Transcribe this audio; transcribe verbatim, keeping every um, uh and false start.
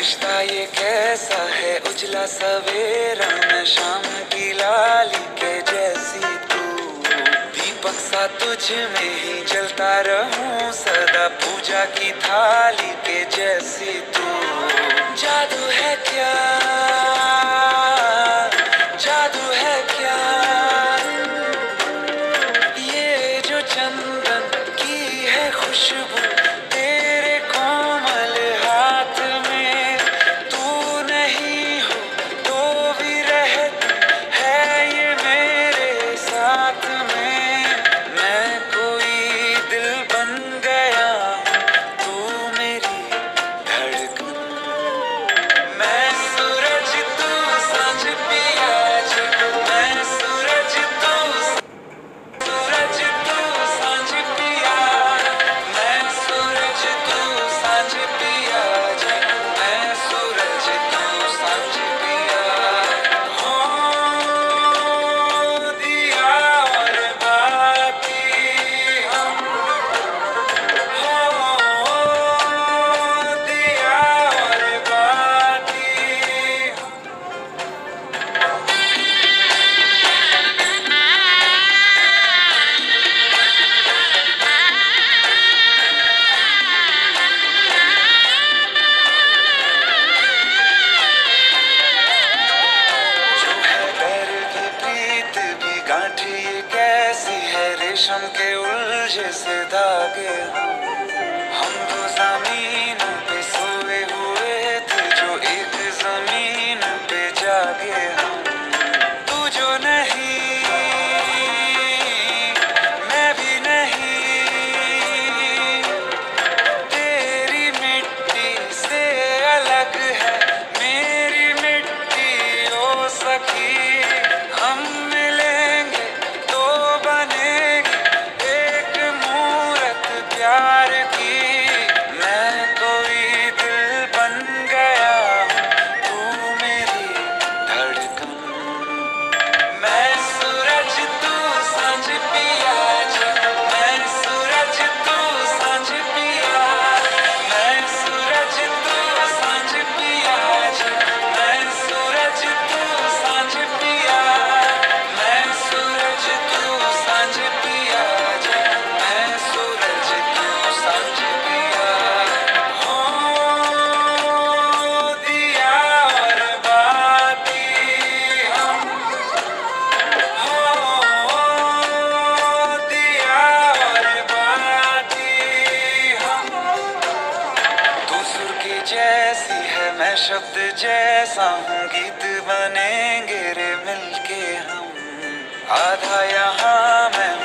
रिश्ता ये कैसा है उजला सवेरा, मैं शाम की लाली के जैसी तू, दीपक सा तुझ में ही जलता रहूं सदा, पूजा की थाली के जैसी तू। जादू है क्या, जादू है क्या, ये जो चंदन की है खुशबू तेरे कोमल हाथ में, तू नहीं हो तो भी रहती है ये मेरे साथ में। मैं कोई दिल बन गया हूँ, तू मेरी धड़कन, मैं सूरज तू सांझ पिया जी, मैं सूरज तू सूरज तू सांझ पिया, मैं सूरज तू सांझ पिया जी, मैं सूरज तू सांझ पिया। हो दिया और बाती हम, हो दिया और बाती हम। जो है बैर की प्रीत भी गांठ ये कैसी है, रेशम के उलझे से धागे हम, हम दो जमीन पे सोए हुए थे जो एक जमीन पे जागे हम। तू जो नहीं मैं भी नहीं, तेरी मिट्टी से अलग है मेरी मिट्टी ओ सखी, हम मिलेंगे तो बनेगी एक मूरत प्यार की। मैं कोई दिल बन गया हूँ, तू मेरी धड़कन, मैं सूरज तू सांझ पिया जी, मैं सूरज तू सांझ पिया, मैं सूरज तू सांझ पिया जी, मैं सूरज तू सांझ पिया, मैं सूरज तू सांझ पिया जी, मैं सूरज तू सांझ पिया। हो दिया और बाती हम, हो दिया और बाती हम। तू सुर के जैसी है मैं शब्द जैसा हूँ, गीत बनेंगे रे मिलके हम, आधा यहाँ मैं